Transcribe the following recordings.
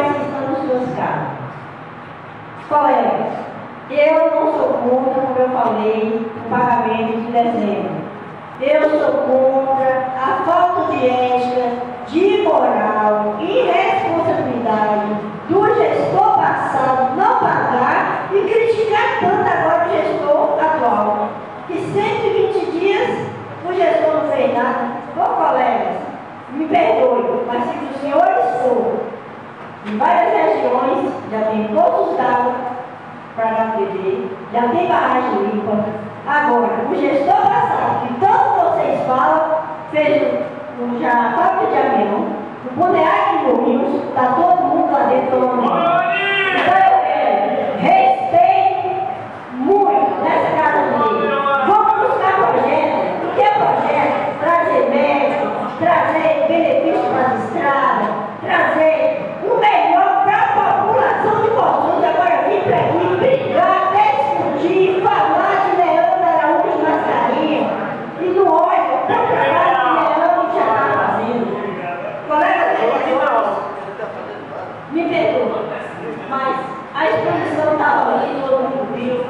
pais que estão nas suas casas. Colegas, eu não sou contra, como eu falei, o pagamento de dezembro. Eu sou contra a falta de ética, de moral e responsabilidade do gestor passado não pagar e criticar tanto agora o gestor atual. Que 120 dias o gestor não fez nada. Ô colegas, me perdoe, mas se os senhores for em várias regiões, já tem todos os dados para a TV, já tem barragem limpa. Agora, o gestor passado, que tanto vocês falam, fez já a fábrica de avião, o Boneário de Morrinhos, está todo mundo lá dentro do mundo. Então eu quero respeito muito nessa casa dele. Vamos buscar projetos, porque é projeto, trazer médico, trazer benefício para as estradas, trazer o melhor para a população de Poços. Agora vim para aqui brigar, discutir, falar de Leandro Araújo Mascarinha e não olha o trabalho que Leandro já está fazendo. Colegas vereadores, me perdoa, mas a exposição estava ali, todo mundo viu.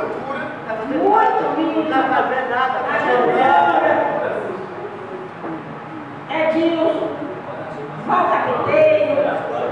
Muito lindo. A cantora Edilson, Valcapeteiro,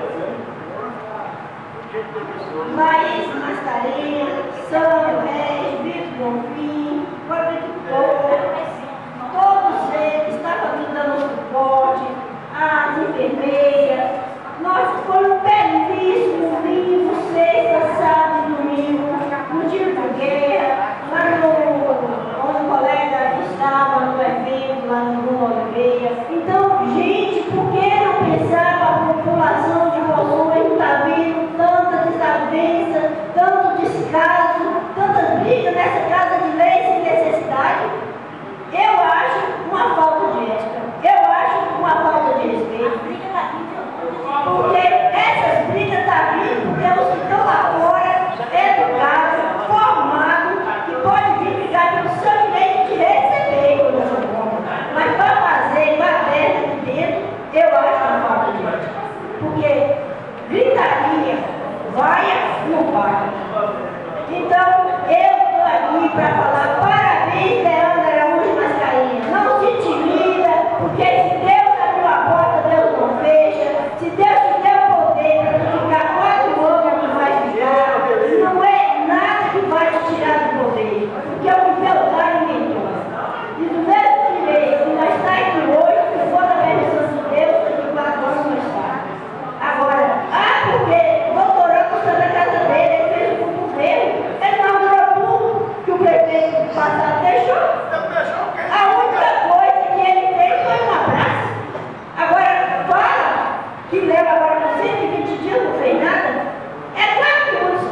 Laís Mascarinha, Sandro Reis, Vitor Bonfim, Rodrigo Couto, todos eles estavam me dando suporte, as enfermeiras. Nós fomos belíssimos, livros, sexta, sábado e domingo, no dia da guerra, lá onde o colega estava no evento, lá no Bruno Oliveira. Então, gente, por que não pensar para a população de Poções não está vendo tanta desavença, tanto descaso, tanta briga nessa casa de lei sem necessidade? Eu acho uma falta de ética, eu acho uma falta de respeito. Porque essas brigas estão vindo porque os que estão lá fora, educados, formados, que podem vir brigar pelo seu direito de receber quando eu sou bom. Mas para fazer baderna aqui dentro, eu acho uma falta de ética. Porque gritaria, vaia, não vai. Então, eu estou aqui para falar parabéns, Leandro Araújo Mascarinha. Não se intimida, porque se Deus abriu a porta, Deus não fecha. Se Deus te deu poder para tu ficar 4 anos, tu vai ficar. Não é nada que vai te tirar do poder, porque eu fui pelotado e mentor. E do mesmo direito que nós está aqui hoje, se for da permissão de Deus, daqui 4 anos não está. Agora, porque o doutor Otto está na casa dele, ele fez o governo, ele não durou tudo que o prefeito passado deixou. A única coisa que ele fez foi um abraço. Agora, fala que leva agora por 120 dias, não fez nada. É claro que muitos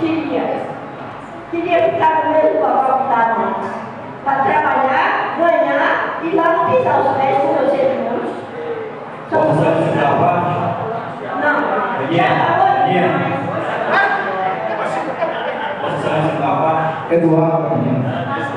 queria ficar no mesmo local que estava antes, para trabalhar, ganhar e lá não pisar os pés com meus irmãos. Posso fazer a parte? Não, já falou demais. Posso fazer a parte? Eduardo.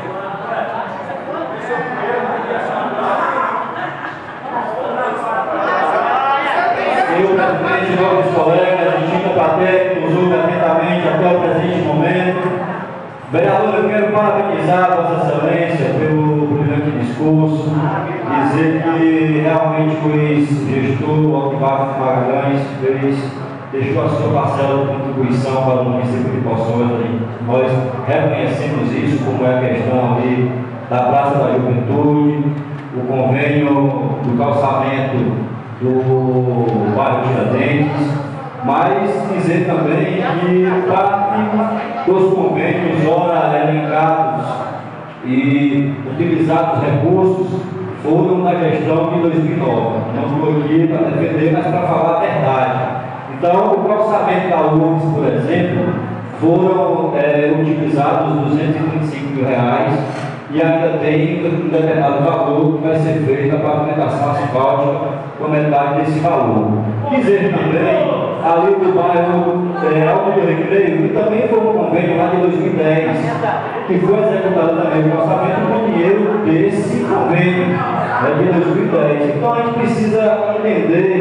Eu, presidente, novos colegas, distinta plateia, que nos ouve atentamente até o presente momento. Vereador, eu quero parabenizar a Vossa Excelência pelo brilhante discurso, dizer que realmente foi gestor, Altivar Magalhães, deixou a sua parcela de contribuição para o município de Poções. Nós reconhecemos isso, como é a questão ali da Praça da Juventude, o convênio do calçamento do bairro Tiradentes, mas dizer também que parte dos convênios, ora elencados e utilizados recursos, foram da gestão de 2009. Não estou aqui para defender, mas para falar a verdade. Então, o calçamento da URGS, por exemplo, foram utilizados R$225 mil e ainda tem um determinado valor que vai ser feito a pavimentação asfáltica com metade desse valor. Dizer também, ali do bairro Alto do Recreio, que também foi um convênio lá de 2010, que foi executado também o orçamento com dinheiro desse convênio de 2010. Então a gente precisa entender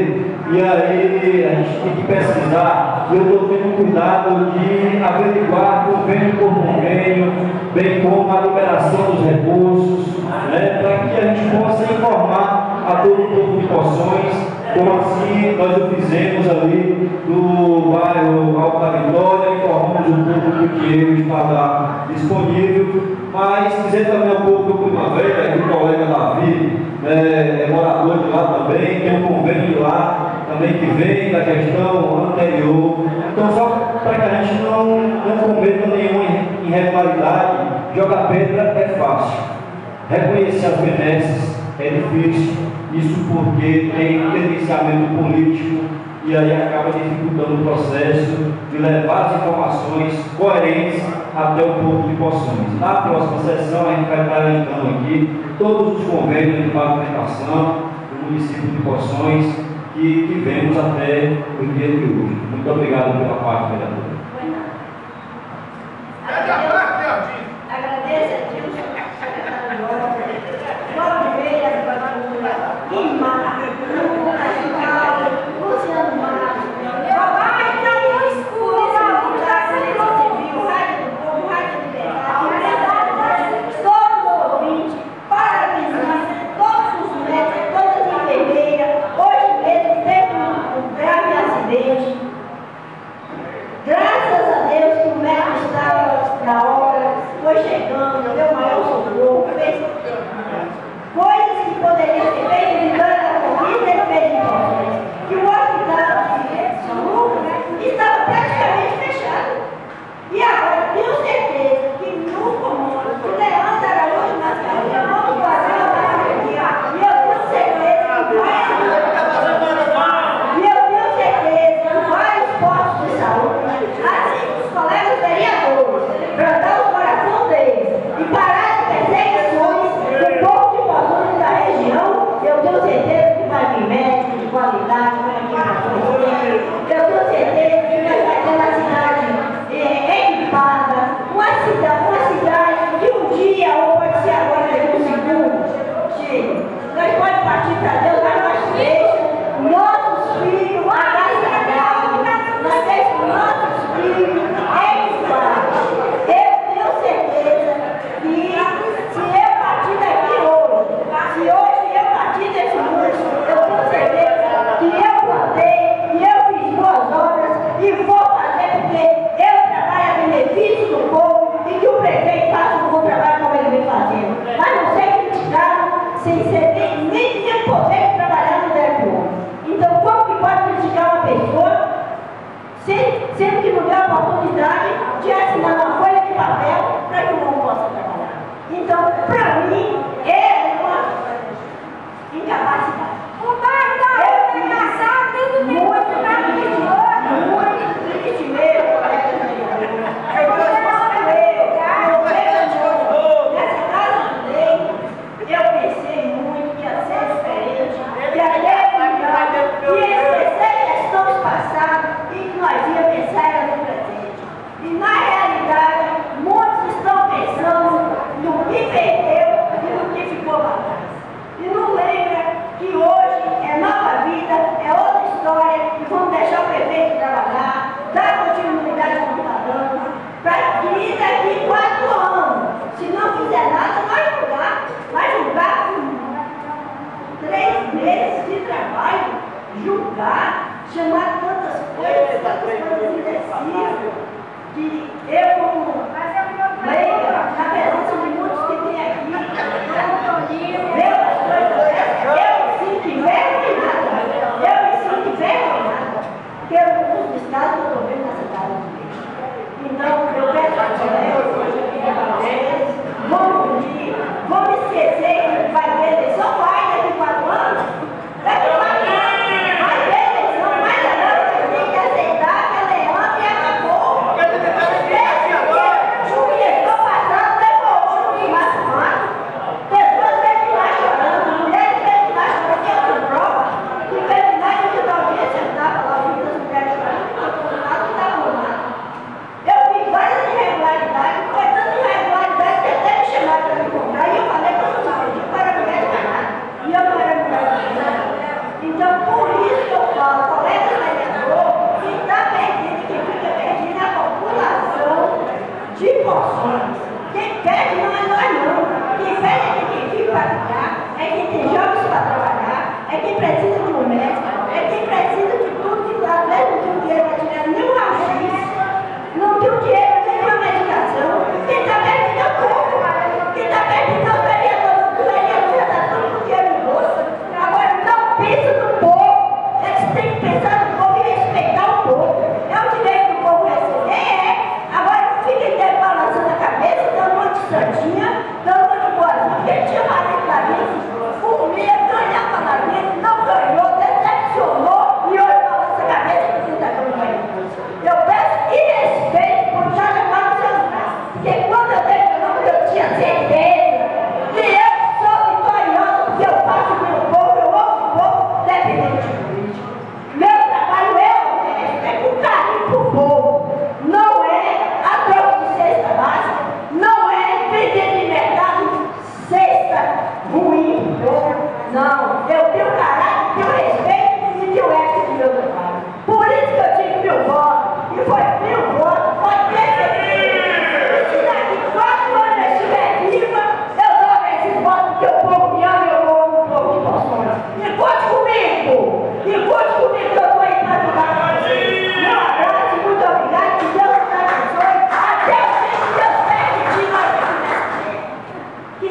e aí a gente tem que pesquisar, e eu estou tendo cuidado de averiguar convênio por convênio, bem como a liberação dos recursos, né, para que a gente possa informar a todo o povo de Poções, como assim nós o fizemos ali do bairro Alto da Vitória, informamos o público que ele estava disponível, mas dizer também um pouco do Primavera, que o colega Davi é morador de lá também, tem um convênio de lá também que vem da questão anterior. Então, só para que a gente não cometa nenhuma irregularidade, jogar pedra é fácil, reconhecer as benesses é difícil, isso porque tem credenciamento político e aí acaba dificultando o processo de levar as informações coerentes até o povo de Poções. Na próxima sessão a gente vai estar elencando aqui todos os convênios de pavimentação do município de Poções que vemos até o dia de hoje. Muito obrigado pela parte, vereador. Agradeço a Deus, secretário de obras, Valdeira, Guimar, Luciano Matos, Papai está no escuro, Civil, Rádio do Povo, Rádio Liberdade, todos os ouvintes, parabenizar todos os médicos, todas as enfermeiras. Hoje mesmo teve um grave acidente. Graças a Deus que o médico estava na hora, foi chegando, deu maior socorro, fez coisas que poderiam ser feitas durante a corrida e fez em Poções. Que o hospital de Lucas estava praticamente fechado. E agora, tenho certeza que no comando, o Leandro Araújo Mascarenhas, vamos fazer uma parceria. E eu tenho certeza que vários postos de saúde, assim os colegas vereadores, para dar o coração deles e parar de perseguições do povo de Poções e da região. Eu tenho certeza que vai vir médico de qualidade, vai vir Poções. Eu tenho certeza que nós vai ter uma cidade equipada, uma cidade que um dia, ou pode ser agora, daqui um segundo, nós podemos partir para Deus, mas nós deixamos nossos filhos agasalhados, nós deixamos nossos filhos equipados. Eu tenho certeza que se eu partir daqui hoje, se hoje eu partir desse mundo, eu tenho certeza que eu plantei, que eu fiz boas obras e vou fazer porque eu trabalho a benefício do povo e que o prefeito faça um bom trabalho como ele vem fazendo. Mas não ser criticado sem ser nem ter poder de trabalhar no DEPO. Então, como que pode criticar uma pessoa sendo que não deu a oportunidade de assinar uma folha de papel para que o homem possa trabalhar? Então, para mim, é uma incapacidade. O pai está fracassado, tudo bem, muito triste mesmo, nessa casa de lei, eu pensei muito que ia ser diferente, que a lei ia esquecer questões passadas e que nós ia pensar era no presente. E na realidade, muitos estão pensando no que perdeu e no que ficou para trás. E não lembra que hoje é nova vida, é outra história, e vamos deixar o prefeito trabalhar, dar continuidade como está dando, para que daqui 4 anos, se não fizer nada, vai julgar com 3 meses de trabalho, chamar tantas coisas indecisas, que eu, como leiga, na presença de muitos que tem aqui, vendo as coisas dessas, eu me sinto envergonhada, pelo curso de Estado que eu estou vendo na cidade. Então, eu peço a vocês, vamos unir, vamos esquecer que vai ter eleição, vai daqui 4 anos, vai ter eleição, mas agora vocês têm que aceitar que a Leandro e acabou. O que estou passando depois do mato, pessoas que lá chorando, mulheres que lá chorando, que é outra prova, que infelizmente eu não tinha audiência, estava lá ouvindo as mulheres chorando, que não estava no mato. Eu fico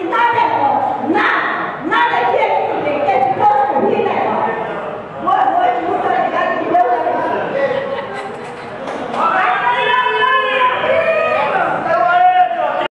que nada é